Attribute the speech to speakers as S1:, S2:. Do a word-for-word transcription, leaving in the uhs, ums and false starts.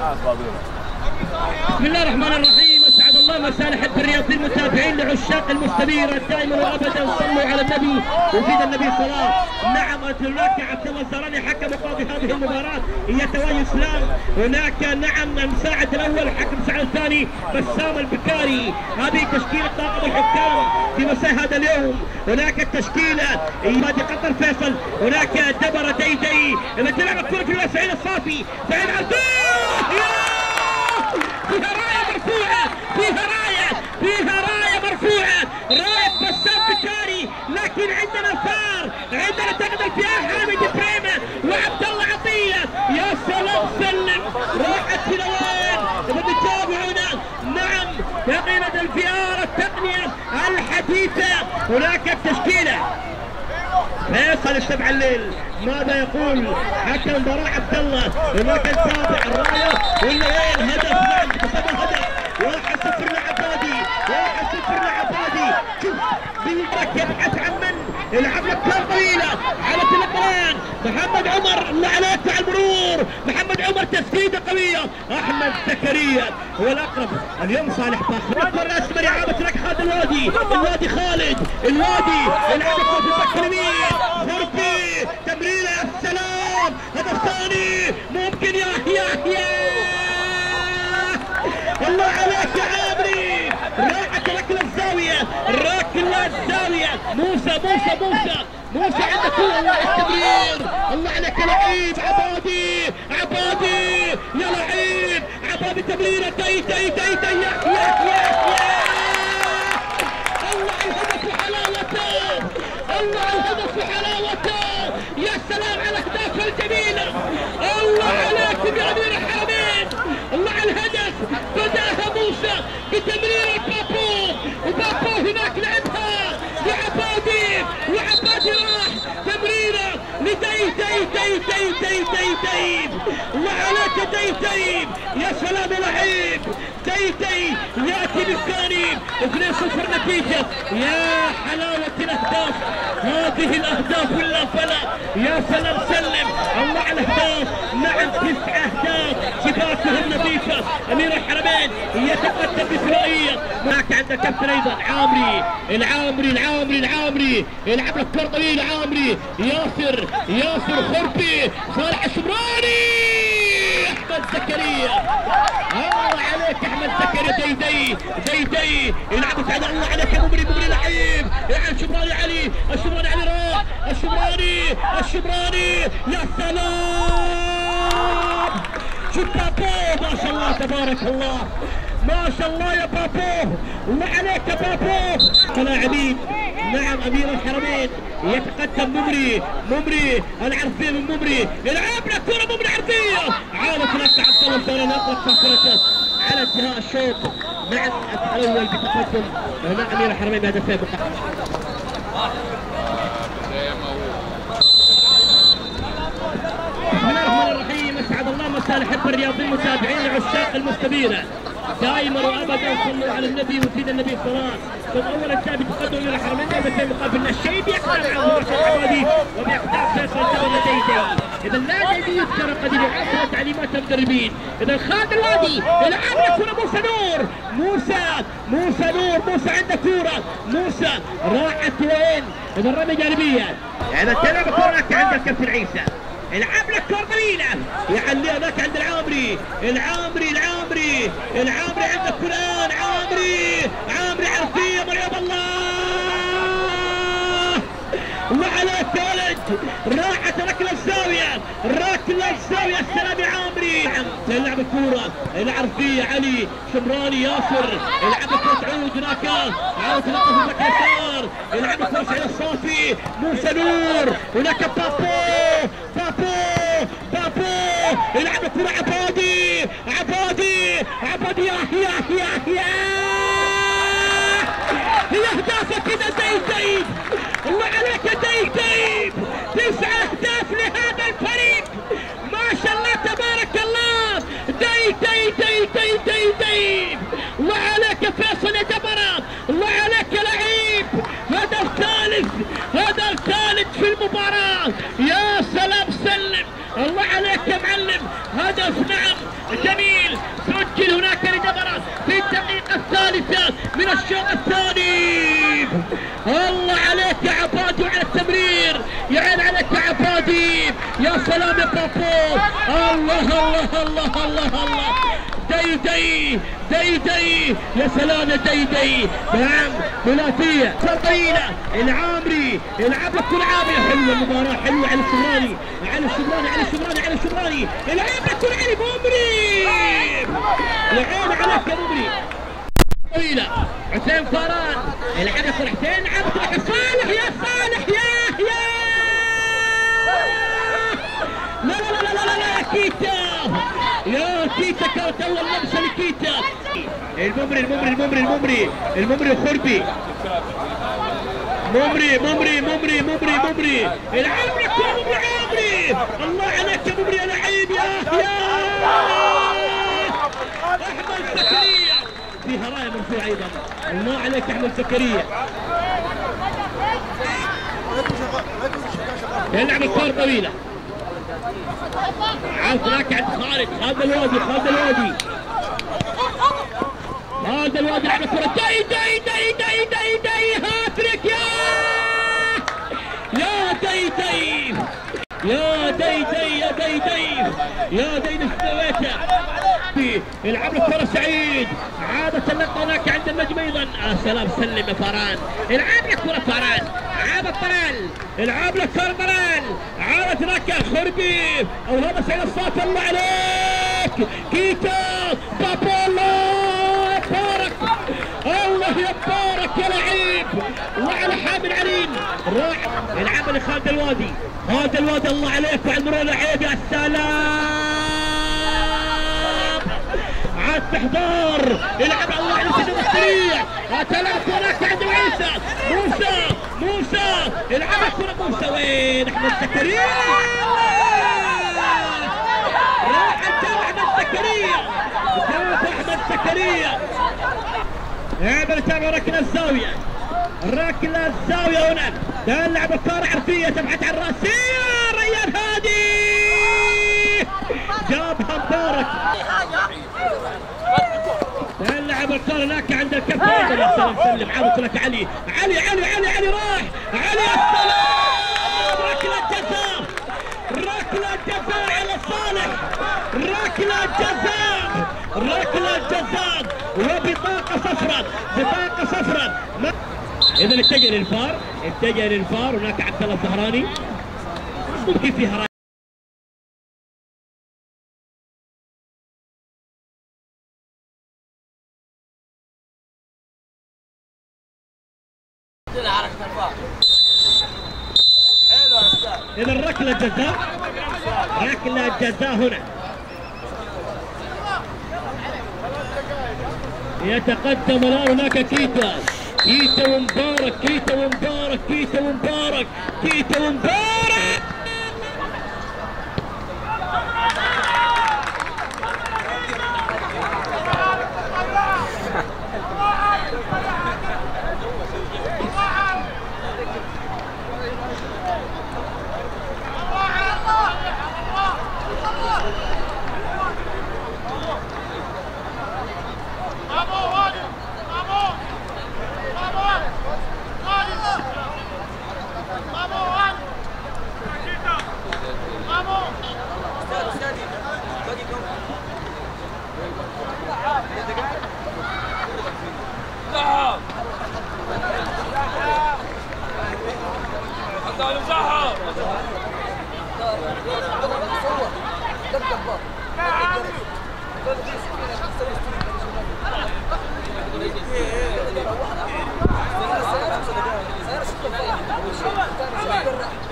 S1: بسم الله الرحمن الرحيم. اسعد الله مساء حب الرياضيين المتابعين لعشاق المستنيره دائما وابدا صلوا على النبي وزيد النبي صلاه. نعم هناك عبد الله الزراني حكم قاضي هذه المباراه هي توالي اسلام. هناك نعم المساعد الاول حكم مساعد الثاني بسام البكاري. هذه تشكيله طاقم الحكام في مساء هذا اليوم. هناك التشكيله نادي قطر فيصل. هناك دبره ديدي اللي تلعب الكره في سعيد الصافي. سعيد عبدوه فيها رايه مرفوعه فيها رايه فيها رايه مرفوعه رايه بسام بكاري. لكن عندنا فار عندنا تقدم فيها حامد بريمه وعبد الله عطيه. يا سلام سلم راحت الى وين؟ بتتابعونا. نعم تقنيه الفيار التقنيه الحديثه. هناك التشكيله فيصل السبع الليل ماذا يقول حكم المباراه عبد الله. هناك التابع الرايه ولا وين هدف؟ نعم تصدر هدف واحد صفر لعبادي واحد صفر لعبادي. شوف بيدك يبحث عن من يلعب لك كره طويله على تلقان محمد عمر. الله عليك على المرور محمد عمر تسديده قويه. احمد زكريا هو الاقرب اليوم. صالح باخر الكره الاسمر اعاده لك خالد الوادي. الوادي خالد الوادي يلعب الكره في الباك اليمين. غربي تمريره يا سلام هدف ثاني ممكن. يا يا يا الله عليك يا عامري. راحت ركله الزاويه ركله الزاويه. موسى موسى موسى موسى عندك كوره. الله التمرير الله عليك يا لعيب عبادي عبادي يا لعيب عبادي تمريره تي تي تي تي يا يا يا الله الهدف وحلاوته الله الهدف وحلاوته. يا سلام على الاهداف الجميله. الله عليكم يا امير الحرمين. الله على الهدف بداها موسى بتمرير بابو وبابو هناك لعبها لعبادي وعبادي راح تمريره لدي دي دي دي دي دي دي. الله عليك دي دي يا سلام يا لعيب. دي دي ياتي بالثاني اثنين صفر نتيجه. يا حلاوه الاهداف هذه الاهداف ولا فلا. يا سلام سلم الله على الاهداف. نعم تسع اهداف شباكهم نظيفه. امير الحرمين يتقدم بثنائيه. هناك عندك كابتن ايضا عامري العامري العامري العامري يلعب لك كره طويله. عامري ياسر ياسر خربي صالح الشمراني احمد زكريا. الله عليك احمد زكريا. دي دي دي دي يلعب سعد. الله عليك يا مبري مبري لعيب يلعب الشمراني علي الشمراني علي راح الشمراني الشمراني. يا سلام شوف بابو ما شاء الله تبارك الله ما شاء الله يا بابو. الله عليك يا بابو. لاعبين نعم امير الحرمين يتقدم ممري ممري العرفيه من ممري يلعب لك كره ممري عرضيه. عارف لك عبد الله الدوران اطلق فكرته على انتهاء الشوط. نعم الاول بتقدم هنا امير الحرمين بهدفين مقدم. بسم الله الرحمن الرحيم. اسعد الله مساء الحب الرياضيين المتابعين لعشاق المستنيره دائما وابدا صلوا على النبي وزيد النبي صلاه. ثم اولا الثاني تقدم الى الحرمين هدفين مقابل الشيبي يقدر على العبادي وبيقطع فيصل الدبر ديدي. اذا لا ديدي يذكر قد يعطى تعليمات المدربين. اذا خالد الوادي يلعب لك كره موسى نور موسى موسى نور موسى عنده كوره موسى راحت وين؟ اذا الرميه جانبيه. اذا تلعب كورك عندك كابتن عيسى العب لك كره طويله يعليها لك عند العامري العامري العامري العامري عندك فلان عامري عامري عرفيه مريم الله. الله عليك يا ولد. راحت ركله الزاويه ركله الزاويه. السلام يا عامري. يلعب الكوره العرفيه علي شمراني ياسر يلعب الكوره تعود هناك عاود تلقى في الباك اليسار يلعب الكوره سعيد الصافي موسى نور. هناك بابو بابو بابو يلعب الكوره عبادي عبادي عبادي. يا يا يا يا هي اهدافك كذا ديب ديب. الله عليك يا ديب ديب. تسع اهداف لهذا الفريق ما شاء الله تبارك الله. ديب ديب ديب ديب ديب ديب. الله عليك يا فيصل يا جبرة. الله عليك يا لعيب. هذا الثالث هذا الثالث في المباراة. يا القديم. يا سلام يا بابو، الله الله الله الله الله. دي دي دي دي يا سلام يا دي دي. نعم ثلاثية طويلة. العامري يلعب لك كل عامري. حلوة المباراة، حلوة علي الشمراني، علي الشمراني علي الشمراني علي الشمراني. يلعب لك كل علي ممري. العين عليك يا ممري. طويلة حسين فاران يلعب لك حسين. لعبت لك صالح. يا صالح يا يا لا لا لا لا لا لا كيتا. يا كيتا كانت اول لمسه لكيتا. الممري الممري الممري الممري الممري الخربي. ممري ممري ممري ممري ممري. العب لك يا ممري عامري. الله عليك يا ممري يا لعيب. يا يا احمد زكريا فيها رايه مرفوعه ايضا. الله عليك يا احمد زكريا. يلعب الكره طويله. عاد هناك عند خالد. خالد الوادي خالد الوادي خالد الوادي لعب الكره. داي داي داي داي داي داي هاتريك. يا يا داي داي يا داي داي يا داي داي يا داي ايش سويته؟ يلعب له كره سعيد. عادت اللقطه هناك عند النجم ايضا. آه سلام سلم يا فاران. يلعب لك كره فاران. عاد الطلال. يلعب لك كره طلال. عادت هناك خربي او هذا سعيد الصافي. الله عليك كيتا بابو. الله يبارك الله يبارك يا لعيب. وعلى حامل عليم راح يلعب لخالد الوادي. خالد الوادي الله عليك وعلى المرور لعيب. يا سلام عاد استحضار. يلعب الله على سيدنا السريع. ثلاث هناك عند عيسى. موسى موسى يلعب كرة موسى. وين احمد زكريا؟ راح جاب احمد زكريا. جاب احمد زكريا. لعب نتابع ركله الزاويه. ركله الزاويه هنا. تلعب الكره عرفيه تبحث عن الراسيه. ريان هادي جابها مبارك. تلعب الكره هناك عند الكفه. يا سلام سلم. عاودت لك علي علي علي علي علي راح علي. السلام ركله جزاء. ركله جزاء على صالح. ركله جزاء ركله جزاء وبطاقه صفراء. بطاقه صفراء. اذا اتجه للفار. اتجه للفار. هناك عبد الله الزهراني ممكن فيها راي. إذا ركلة جزاء. ركلة جزاء هنا. يتقدم الآن هناك كيتا. كيتا ومبارك كيتا ومبارك كيتا ومبارك كيتا ومبارك.
S2: سيارة